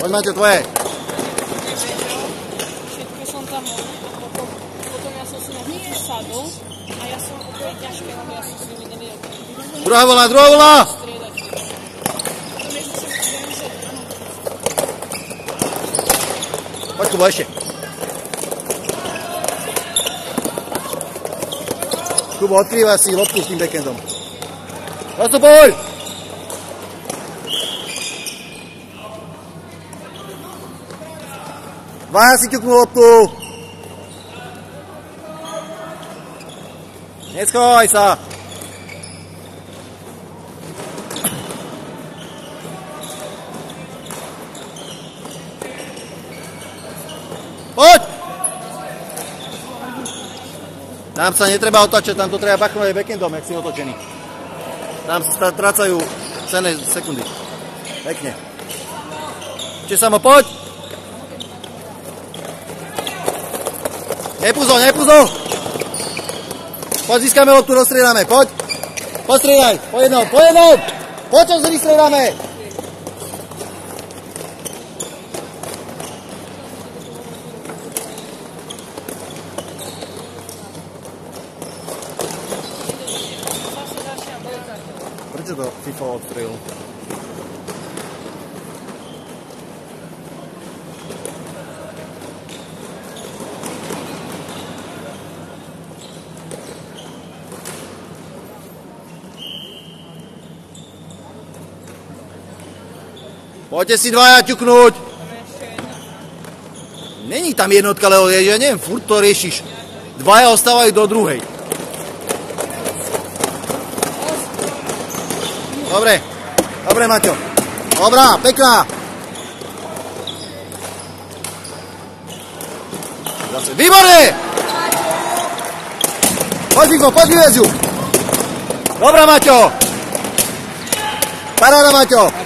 Poď, Maťo, tvoje. Všetko som tam potom ja som si na to sadol a ja som úplne ťažké, lebo ja som si nevedel. Druhá vlna, druhá vlna! Poď, Kubo, ešte. Kubo, odkrýva si loptu s tým backendom. Zastupuj! Dvaja si ťuknú loptu. Neschovaj sa. Poď! Tam sa netreba otáčať, tam to treba bachnúť aj backendom, jak si otočený. Tam sa trácajú cenné sekundy. Pekne. Ešte samo, poď! Nepúzo, nepúzo! Poď, získame loptu, rozstriedame, poď! Postriedaj, po jednom, po jednom! Poď, čo si vystriedame! Prečo to FIFA odstrelil? Poďte si dvaja ťuknúť! Není tam jednotka, lebo ja neviem, furt to riešiš. Dvaja ostávajú do druhej. Dobre, dobre, Maťo. Dobrá, pekná. Zase, výborné! Poď, Figo, poď, vyvez ju. Dobrá, Maťo. Paráda, Maťo.